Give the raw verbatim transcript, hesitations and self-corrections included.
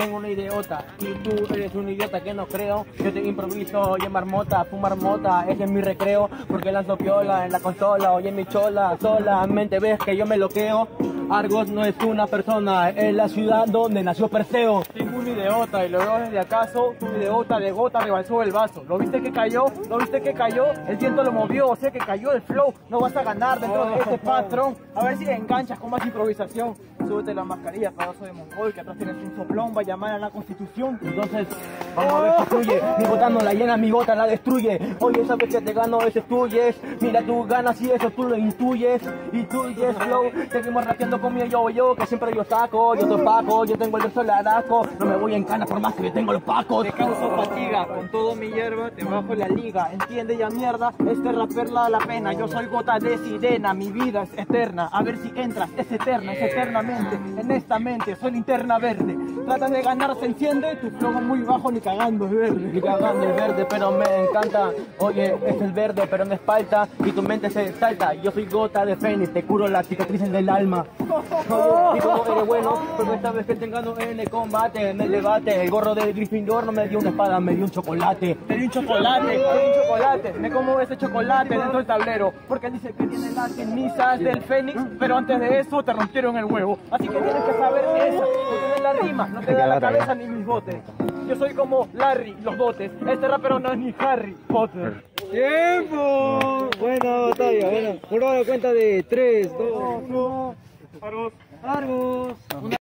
tengo una idiota y tú eres un idiota que no creo. Yo te improviso y en marmota, fumar mota, ese es mi recreo. Porque lanzo piola en la consola, oye mi chola, solamente ves que yo me loqueo. Argos no es una persona, es la ciudad donde nació Perseo. Tengo un idiota y lo veo desde acaso. Tu idiota de gota rebalsó el vaso. ¿Lo viste que cayó? ¿Lo viste que cayó? El viento lo movió, o sea que cayó el flow. No vas a ganar dentro de este patrón. A ver si enganchas con más improvisación. Súbete la mascarilla, pedazo de mongol, que atrás tienes un soplón, va a llamar a la constitución. Entonces, vamos a ver si fluye. Mi gota no la llena, mi gota la destruye. Oye, sabes que te gano, ese tuyes. Mira, tú ganas y eso tú lo intuyes. Intuyes, flow. Seguimos rapeando con mi yo, yo, que siempre yo saco. Yo te paco, yo tengo el verso de araco. No me voy en cana por más que yo tengo los pacos. Te causo fatiga, con todo mi hierba te bajo la liga. Entiende ya mierda, este rapper la da la pena. Yo soy gota de sirena, mi vida es eterna. A ver si entras, es eterna, es eternamente. En esta mente, soy linterna verde. Tratas de ganar, se enciende, tu flow es muy bajo, ni cagando es verde. Ni cagando es verde, pero me encanta. Oye, es el verde, pero me espalta. Y tu mente se salta. Yo soy gota de fénix, te curo las cicatrices del alma. Oye, y como eres bueno, porque esta vez que te gano en el combate, en el debate. El gorro de Gryffindor no me dio una espada, me dio un chocolate. Me dio un chocolate, me dio un chocolate. Me como ese chocolate dentro del tablero. Porque dice que tiene las cenizas del fénix, pero antes de eso te rompieron el huevo. Así que tienes que saber esa, porque no es la rima, no te da la cabeza ni mis botes. Yo soy como Larry, los botes. Este rapero no es ni Harry Potter. ¡Tiempo! Buena batalla, buena. Por la cuenta de tres, dos, uno. Argos. Argos.